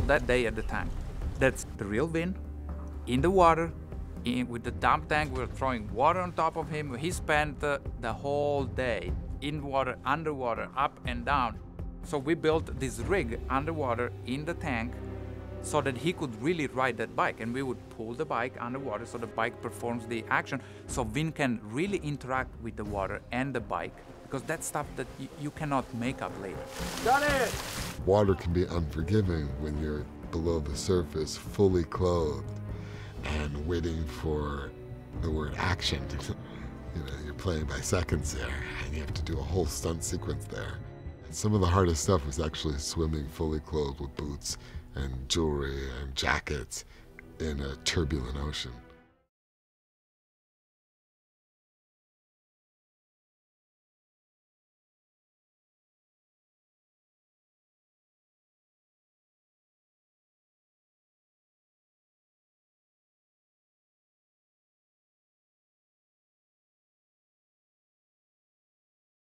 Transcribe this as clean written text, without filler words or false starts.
that day at the tank. That's the real Vin, in the water, with the dump tank. We're throwing water on top of him. He spent the whole day in water, underwater, up and down. So we built this rig underwater in the tank so that he could really ride that bike, and we would pull the bike underwater so the bike performs the action, so Vin can really interact with the water and the bike, because that's stuff that you cannot make up later. Got it! Water can be unforgiving when you're below the surface, fully clothed, and waiting for the word action. You know, you're playing by seconds there, and you have to do a whole stunt sequence there. And some of the hardest stuff was actually swimming fully clothed with boots and jewelry and jackets in a turbulent ocean.